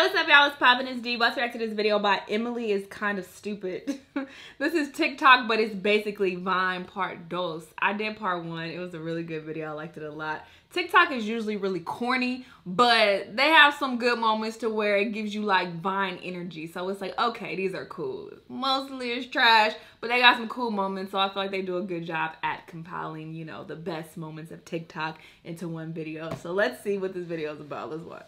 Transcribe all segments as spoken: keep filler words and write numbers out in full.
what's up, y'all? It's Poppin' It's D. Let's react to this video by Emily is Kind of Stupid. This is TikTok, but it's basically Vine part dos. I did part one. It was a really good video. I liked it a lot. TikTok is usually really corny, but they have some good moments to where it gives you like Vine energy. So it's like, okay, these are cool. Mostly it's trash, but they got some cool moments. So I feel like they do a good job at compiling, you know, the best moments of TikTok into one video. So let's see what this video is about. Let's watch.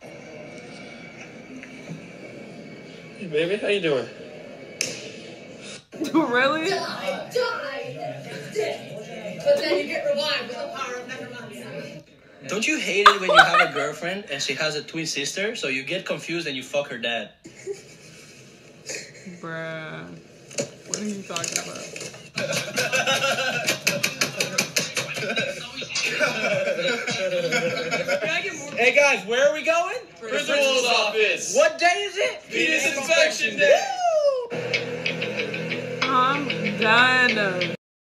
Hey baby, how you doing? Really? Die, die, but then you get revived with the power of necromancy. Don't you hate it when you have a girlfriend and she has a twin sister, so you get confused and you fuck her dad? Bruh. What are you talking about? Hey guys, where are we going? Principal's office. What day is it? Penis inspection day. I'm done.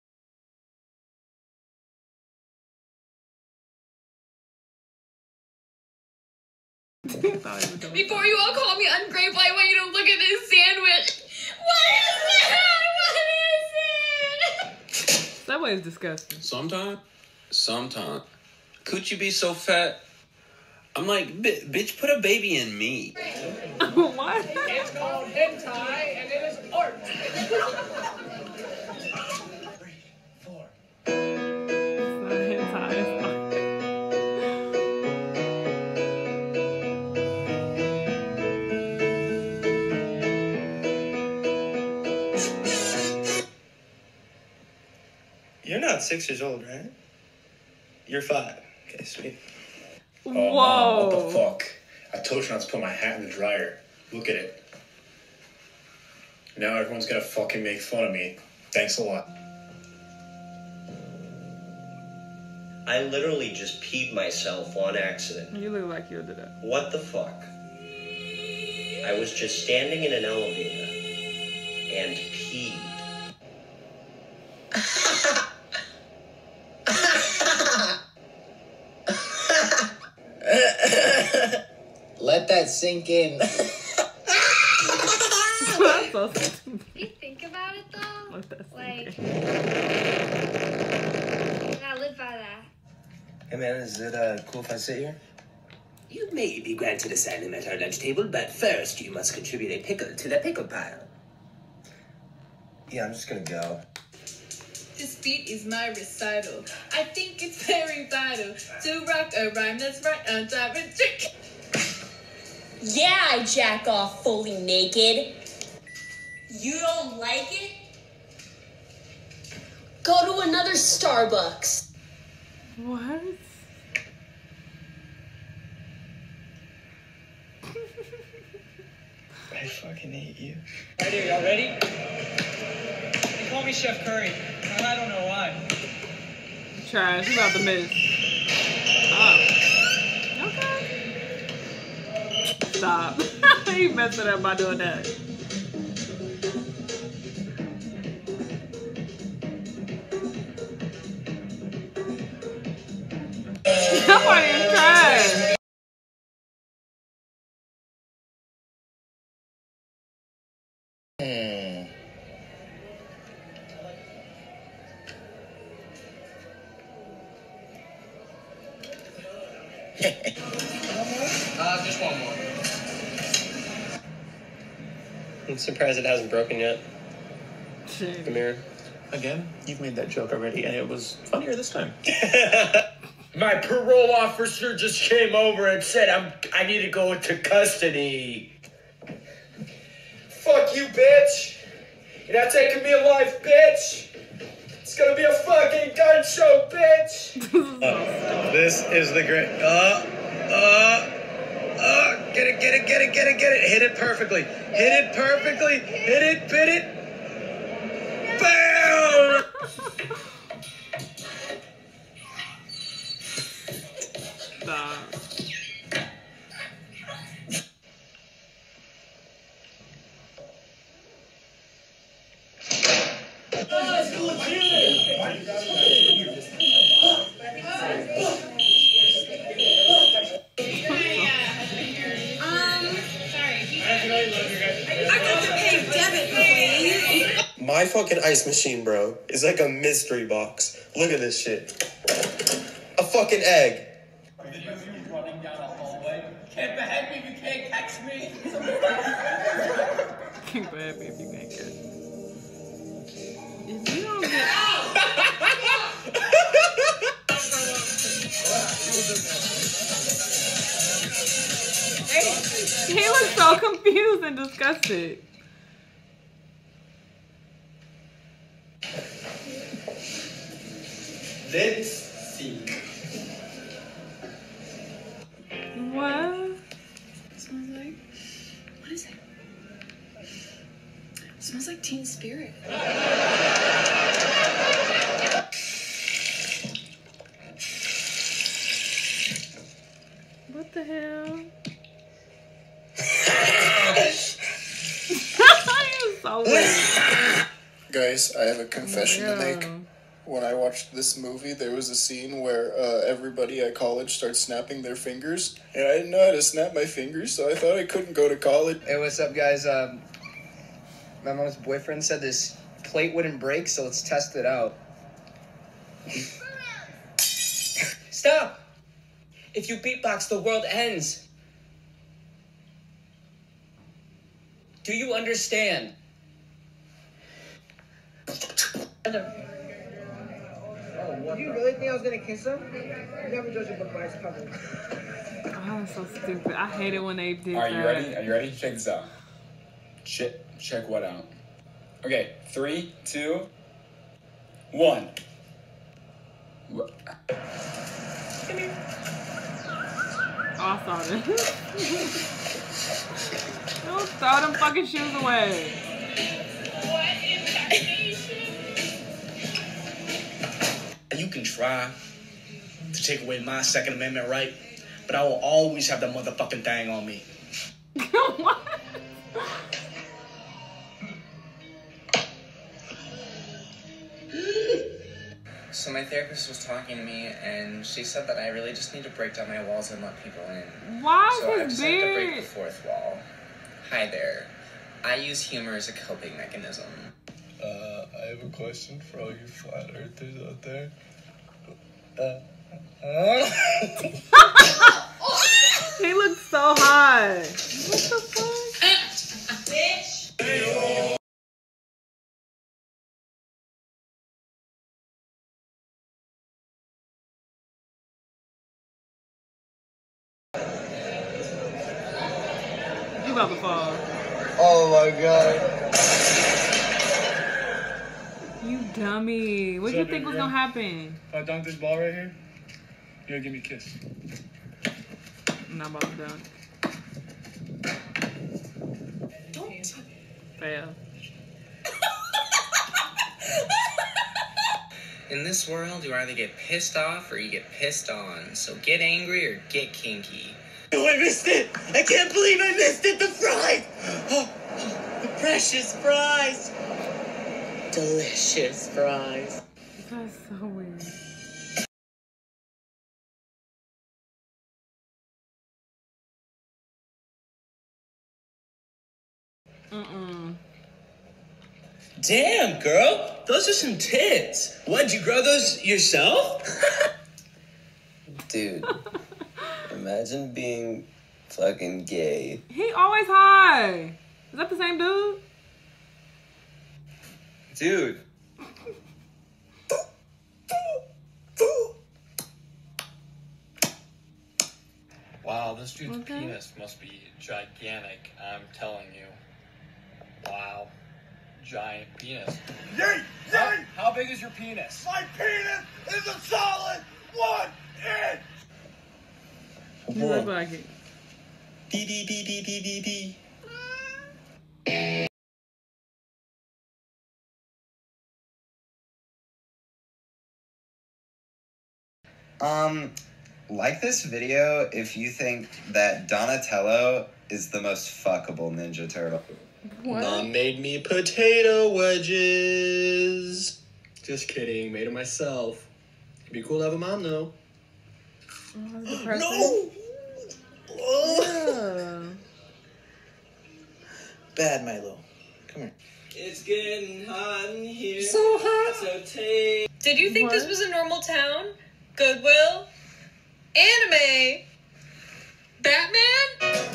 Before you all call me ungrateful, I want you to look at this sandwich. What is that? What is it? That way is disgusting. Sometime, sometime. Could you be so fat? I'm like, bitch, put a baby in me. What? It's called hentai, and it is art. Three, four. It's not hentai, it's not. You're not six years old, right? You're five. Okay, sweet. Oh, Whoa. Mom, what the fuck? I told you not to put my hat in the dryer. Look at it. Now everyone's gonna fucking make fun of me. Thanks a lot. I literally just peed myself on accident. You look like you did it. What the fuck? I was just standing in an elevator and peed. Let that sink in. That's so stupid. You think about it though? Let that sink Like, in. and I live by that. Hey man, is it uh, cool if I sit here? You may be granted asylum at our lunch table, but first you must contribute a pickle to the pickle pile. Yeah, I'm just gonna go. This beat is my recital. I think it's very vital to rock a rhyme that's right on top of trick. Yeah, I jack off fully naked. You don't like it? Go to another Starbucks. What? I fucking hate you. Right here, y'all ready? They call me Chef Curry, and I don't know why. Trash. You about to miss. Oh. Okay. Stop. You messed it up by doing that. Somebody is trash. Hmm. Uh, just one more. I'm surprised it hasn't broken yet. Shit. The mirror. Again, you've made that joke already, and it was funnier this time. My parole officer just came over and said I'm I need to go into custody. Fuck you, bitch. You're not taking me alive, bitch. It's gonna be a fucking gun show, bitch. This is the great. Uh, uh, uh, get it, get it, get it, get it, get it. Hit it perfectly. Hit it perfectly. Hit it, bit it. Bam! Stop. Um, My fucking ice machine, bro, is like a mystery box. Look at this shit. A fucking egg. Running down a hallway. Can't behead me if you can't catch me. Can't behead me if you can't catch me. If you don't get... He was so confused and disgusted. Let's see. What? It smells like... What is it? It smells like Teen Spirit. What the hell? So weird. Guys, I have a confession Yeah. to make. When I watched this movie, there was a scene where uh, everybody at college starts snapping their fingers, and I didn't know how to snap my fingers, so I thought I couldn't go to college. Hey, what's up, guys? Um, my mom's boyfriend said this plate wouldn't break, so let's test it out. Stop! If you beatbox, the world ends. Do you understand? Oh, you really think I was gonna kiss him? Never judge a book by its cover. Oh, that's so stupid. I hate it when they do Are that. you ready? Are you ready? Check this out. Check, check what out? Okay, three, two, one. Oh, I saw this. Don't throw them fucking shoes away. You can try to take away my Second Amendment right, but I will always have the motherfucking thing on me. What? So my therapist was talking to me, and she said that I really just need to break down my walls and let people in. Why so is I his decided to break beard? the fourth wall. Hi there. I use humor as a coping mechanism. Uh, I have a question for all you flat earthers out there. Uh, He looks so hot. What the fuck? Bitch. You about to fall. Oh my god. You dummy. What What's do you up, think was baby gonna girl? happen? If I dunk this ball right here, you gotta give me a kiss. I'm not about to dunk. Don't. Fail. In this world, you either get pissed off or you get pissed on. So get angry or get kinky. Oh, I missed it! I can't believe I missed it! The fries! Oh, the precious fries! Delicious fries. That's so weird. Mm-mm. Damn, girl, those are some tits. What'd you grow those yourself? Dude, imagine being fucking gay. He always high. Is that the same dude? Dude. Wow, this dude's Okay. penis must be gigantic, I'm telling you. Wow. Giant penis. Yay! How, Yay! how big is your penis? My penis is a solid one inch! You look like it. Pee pee pee pee pee pee pee. Um, like this video if you think that Donatello is the most fuckable Ninja Turtle. Mom made me potato wedges. Just kidding, made them myself. It'd be cool to have a mom though. Oh, that's depressing. No! Oh. Yeah. Bad Milo. Come here. It's getting hot in here. So hot. So take. Did you think What? this was a normal town? Goodwill? Anime? Batman?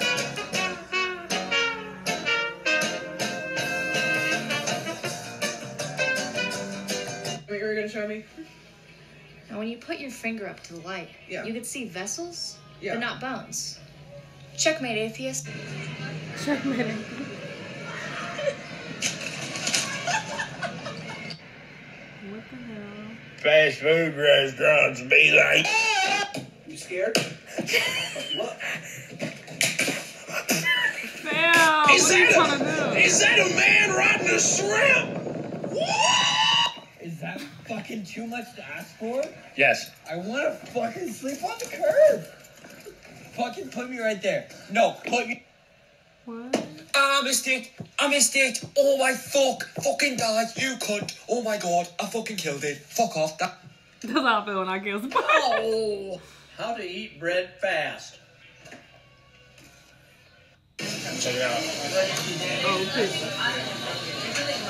What you were gonna show me? Now, when you put your finger up to the light, Yeah. you could see vessels, Yeah. but not bones. Checkmate, atheist. Checkmate. What the hell? Fast food restaurants be like. You scared? What? Fam, Is what are you that trying to a, do? is that a man riding a shrimp? Is that fucking too much to ask for? Yes. I want to fucking sleep on the curb. Fucking put me right there. No, put me. What? I missed it. I missed it. Oh my fuck. Fucking died. You cunt. Oh my god. I fucking killed it. Fuck off. That. That's how I feel when I kill somebody. Oh, how to eat bread fast. Check it out. Oh, shit.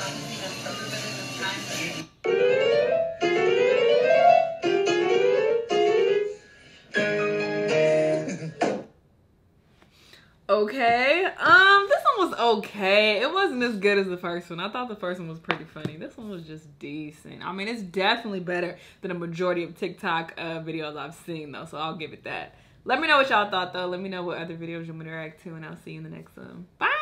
Okay. Um, this one was okay. It wasn't as good as the first one. I thought the first one was pretty funny. This one was just decent. I mean, it's definitely better than a majority of TikTok uh, videos I've seen, though, so I'll give it that. Let me know what y'all thought, though. Let me know what other videos you want me to react to, and I'll see you in the next one. Bye!